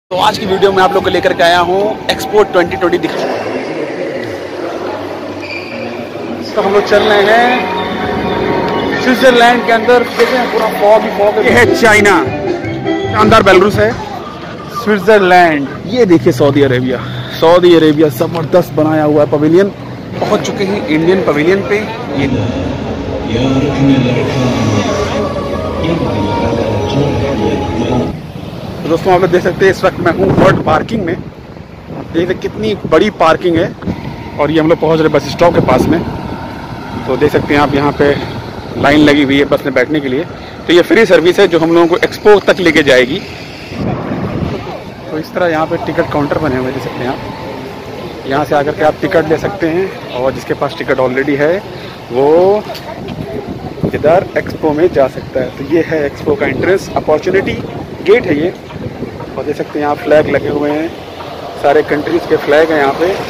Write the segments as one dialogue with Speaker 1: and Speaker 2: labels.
Speaker 1: तो आज की वीडियो में आप लोग को लेकर के आया हूँ एक्सपो 2020 दिखा। तो हम लोग चल रहे हैं स्विट्जरलैंड के अंदर। देखें पूरा फॉग ही फॉग है। ये है चाइना, शानदार बेलारूस है। स्विट्जरलैंड, ये देखिए सऊदी अरेबिया। सऊदी अरेबिया जबरदस्त बनाया हुआ है पवेलियन। पहुंच चुके हैं इंडियन पवेलियन पे। ये तो दोस्तों आप लोग देख सकते हैं इस वक्त मैं हूँ वर्ल्ड पार्किंग में। देखिए कितनी बड़ी पार्किंग है और ये हम लोग पहुँच रहे बस स्टॉप के पास में। तो देख सकते हैं आप यहाँ पे लाइन लगी हुई है बस में बैठने के लिए। तो ये फ्री सर्विस है जो हम लोगों को एक्सपो तक लेके जाएगी। तो इस तरह यहाँ पे टिकट काउंटर बने हुए देख सकते हैं आप। यहाँ से आकर के आप टिकट ले सकते हैं और जिसके पास टिकट ऑलरेडी है वो इधर एक्सपो में जा सकता है। तो ये है एक्सपो का एंट्रेंस, अपॉर्चुनिटी गेट है ये। और देख सकते हैं यहाँ फ्लैग लगे हुए हैं, सारे कंट्रीज़ के फ्लैग हैं यहाँ पे।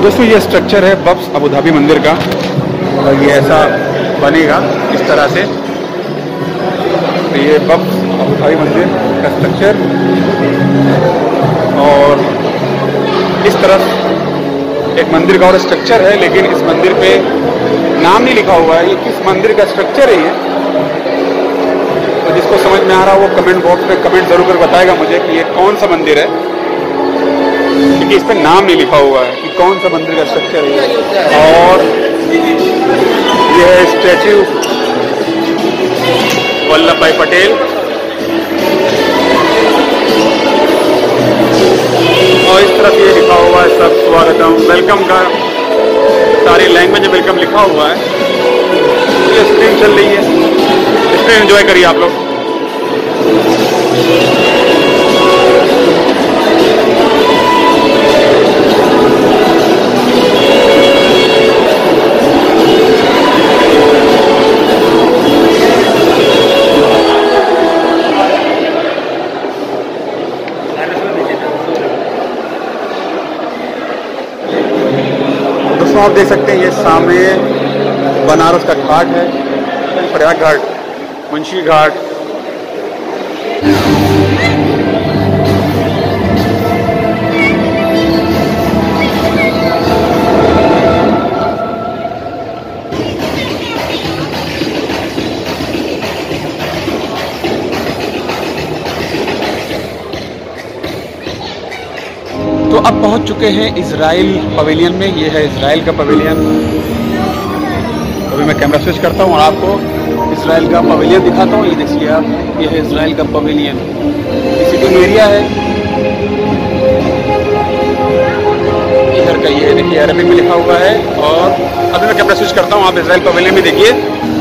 Speaker 1: दोस्तों ये स्ट्रक्चर है बब्स अबू धाबी मंदिर का, और ये ऐसा बनेगा इस तरह से। तो ये बब्स अबू धाबी मंदिर का स्ट्रक्चर, और इस तरफ एक मंदिर का और स्ट्रक्चर है, लेकिन इस मंदिर पे नाम नहीं लिखा हुआ है। ये किस मंदिर का स्ट्रक्चर है ये, तो जिसको समझ में आ रहा है वो कमेंट बॉक्स पे कमेंट जरूर कर बताएगा मुझे कि ये कौन सा मंदिर है, क्योंकि इस पे नाम नहीं लिखा हुआ है कि कौन सा मंदिर का स्ट्रक्चर है। और ये है स्टैच्यू वल्लभ भाई पटेल, और इस तरफ ये लिखा हुआ है सब स्वागतम, वेलकम का सारी लैंग्वेज में वेलकम लिखा हुआ है। ये स्क्रीन चल रही है, स्क्रीन एंजॉय करिए आप लोग। आप देख सकते हैं ये सामने बनारस का घाट है, प्रयाग घाट, मुंशी घाट। तो अब पहुंच चुके हैं इजराइल पवेलियन में। ये है इजराइल का पवेलियन। अभी मैं कैमरा स्विच करता हूँ और आपको इजराइल का पवेलियन दिखाता हूँ। ये देखिए आप, ये है इजराइल का पवेलियन, सिटिंग एरिया है इधर का। ये देखिए अरबिक में लिखा हुआ है। और अभी मैं कैमरा स्विच करता हूँ, आप इजराइल पवेलियन में देखिए।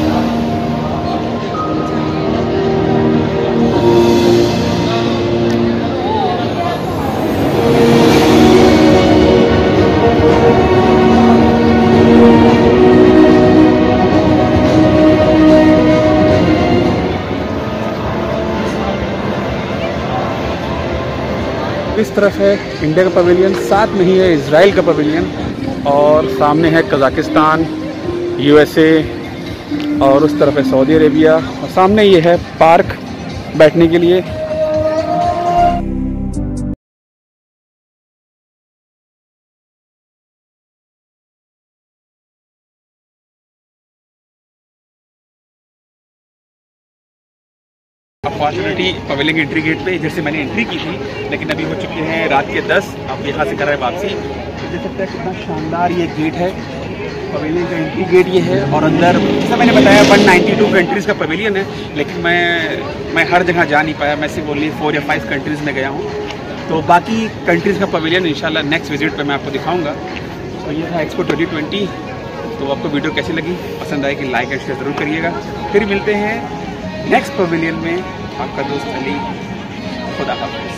Speaker 1: इस तरफ है इंडिया का पवेलियन, साथ में ही है इजराइल का पवेलियन, और सामने है कजाकिस्तान, यूएसए, और उस तरफ है सऊदी अरेबिया, और सामने ये है पार्क बैठने के लिए। अपॉर्चुनिटी पवेलियन की एंट्री गेट पे, जैसे मैंने एंट्री की थी, लेकिन अभी हो चुके हैं रात के 10। अब यहाँ से कर रहे हैं वापसी। तो देख सकते हैं कितना शानदार ये गेट है, पवेलियन का एंट्री गेट ये है। और अंदर जैसा मैंने बताया 192 कंट्रीज़ का पवेलियन है, लेकिन मैं हर जगह जा नहीं पाया। मैं सिर्फ ओनली 4 या 5 कंट्रीज़ में गया हूँ। तो बाकी कंट्रीज़ का पवेलियन इंशाल्लाह नेक्स्ट विजिट पर मैं आपको दिखाऊँगा। तो ये था एक्सपो 2020। तो आपको वीडियो कैसी लगी, पसंद आए कि लाइक एंड शेयर ज़रूर करिएगा। फिर मिलते हैं नेक्स्ट पवेलियन में। आपका दोस्त अली, खुदा हाफ़िज़।